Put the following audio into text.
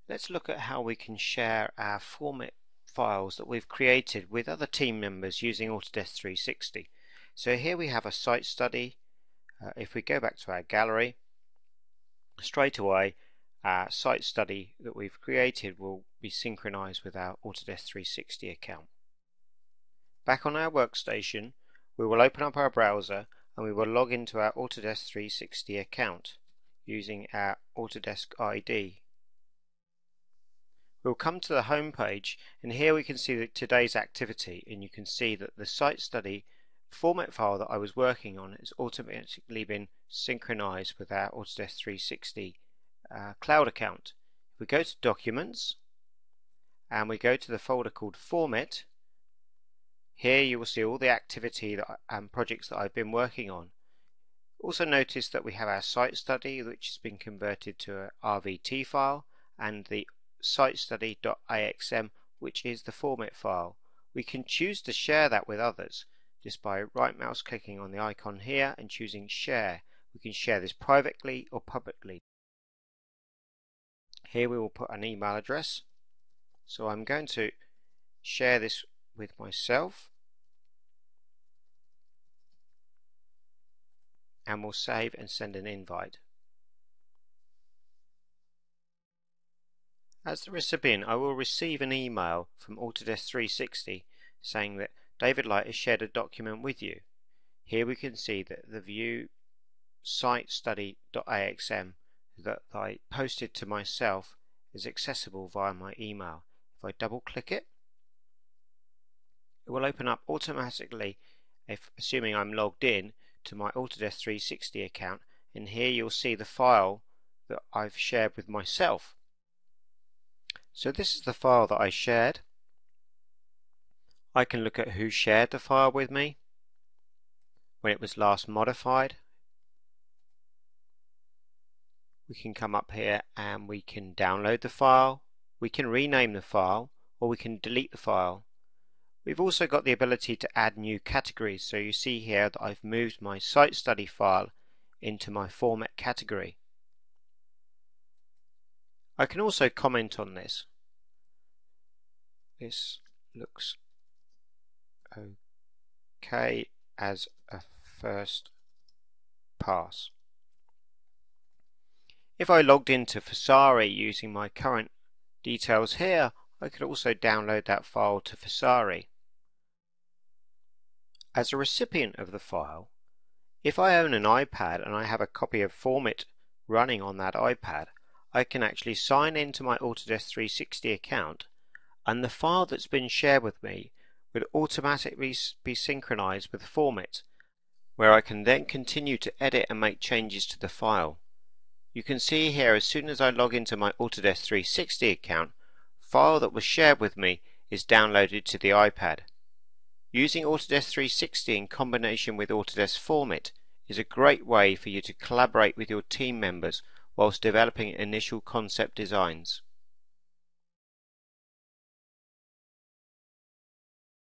Let's look at how we can share our format files that we've created with other team members using Autodesk 360. So here we have a site study. If we go back to our gallery, straight away our site study that we've created will be synchronized with our Autodesk 360 account. Back on our workstation, we will open up our browser and we will log into our Autodesk 360 account using our Autodesk ID. We'll come to the home page, and here we can see that today's activity, and you can see that the site study format file that I was working on has automatically been synchronized with our Autodesk 360 cloud account. If we go to Documents and we go to the folder called Format, here you will see all the activity and projects that I've been working on. Also notice that we have our site study, which has been converted to a RVT file, and the sitestudy.axm, which is the format file. We can choose to share that with others just by right mouse clicking on the icon here and choosing share. We can share this privately or publicly. Here we will put an email address. So I'm going to share this with myself, and we'll save and send an invite. As the recipient, I will receive an email from Autodesk 360 saying that David Light has shared a document with you. Here we can see that the view sitestudy.axm that I posted to myself is accessible via my email. If I double click it, it will open up automatically, assuming I'm logged in, to my Autodesk 360 account, and here you'll see the file that I've shared with myself. So this is the file that I shared. I can look at who shared the file with me, when it was last modified. We can come up here and we can download the file, we can rename the file, or we can delete the file. We've also got the ability to add new categories, so you see here that I've moved my site study file into my format category. I can also comment on this. This looks okay as a first pass. If I logged into Vasari using my current details here, I could also download that file to Vasari. As a recipient of the file, if I own an iPad and I have a copy of Format running on that iPad, I can actually sign into my Autodesk 360 account, and the file that's been shared with me would automatically be synchronized with Format, where I can then continue to edit and make changes to the file. You can see here, as soon as I log into my Autodesk 360 account, file that was shared with me is downloaded to the iPad. Using Autodesk 360 in combination with Autodesk Format is a great way for you to collaborate with your team members whilst developing initial concept designs.